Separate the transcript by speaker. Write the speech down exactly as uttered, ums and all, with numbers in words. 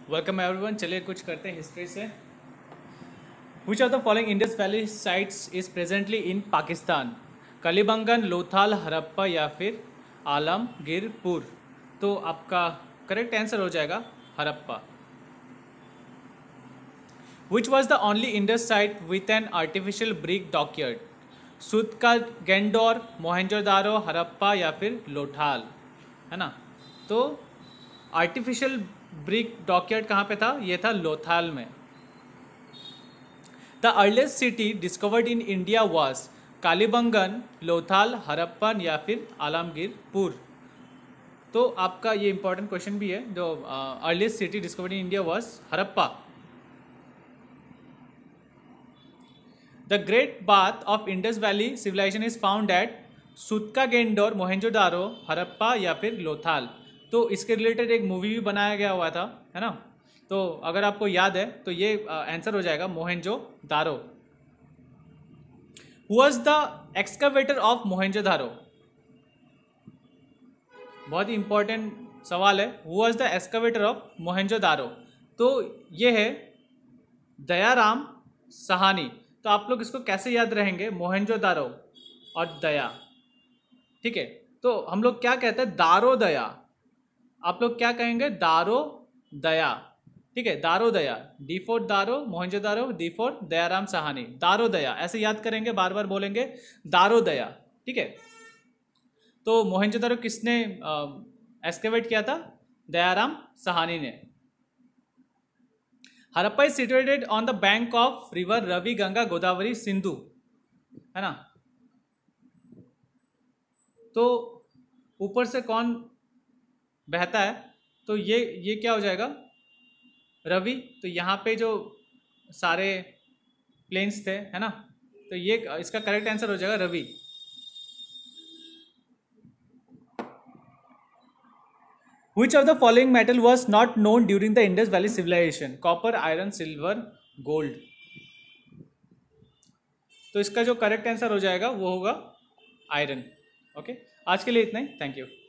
Speaker 1: Welcome everyone. चलिए कुछ करते हैं हिस्ट्री से। Which of the following Indus valley sites is presently in Pakistan? Kalibangan, Lothal, Harappa या फिर आलमगीरपुर। तो आपका करेक्ट आंसर हो जाएगा Harappa. Which was the only Indus site with an artificial brick dockyard? Sutkagen Dor, Mohenjodaro, Harappa या फिर लोथाल, है ना। तो आर्टिफिशियल ब्रिक डॉकयार्ड कहाँ पे था? ये था लोथाल में। The earliest city discovered in India was Kalibangan, Lothal, Harappan या फिर आलमगीरपुर। तो आपका ये इंपॉर्टेंट क्वेश्चन भी है। जो earliest city discovered in India was Harappa. The great bath of Indus valley civilization is found at Sutkagen Dor, Mohenjodaro, Harappa या फिर लोथाल। तो इसके रिलेटेड एक मूवी भी बनाया गया हुआ था, है ना। तो अगर आपको याद है तो ये आंसर हो जाएगा Mohenjodaro. Who was the excavator of Mohenjodaro? बहुत ही इंपॉर्टेंट सवाल है। Who was the excavator of Mohenjodaro? तो ये है दयाराम साहनी। तो आप लोग इसको कैसे याद रहेंगे? मोहनजोदारो और दया, ठीक है। तो हम लोग क्या कहते हैं? दारो दया। आप लोग क्या कहेंगे? दारो दया, ठीक है। Daro Daya, D for Daro, Mohenjodaro, D for Dayaram Sahni. Daro Daya ऐसे याद करेंगे, बार बार बोलेंगे दारो दया, ठीक है। तो मोहनजोदारो किसने एक्सकेवेट किया था? दयाराम साहनी ने। Harappa is situated on the bank of river Ravi, Ganga, Godavari, Sindhu, है ना। तो ऊपर से कौन बहता है? तो ये ये क्या हो जाएगा? रवि। तो यहाँ पे जो सारे प्लेन्स थे, है ना, तो ये इसका करेक्ट आंसर हो जाएगा Ravi. Which of the following metal was not known during the Indus Valley Civilization? Copper, iron, silver, gold. तो इसका जो करेक्ट आंसर हो जाएगा वो होगा आयरन। ओके, आज के लिए इतना ही। Thank you.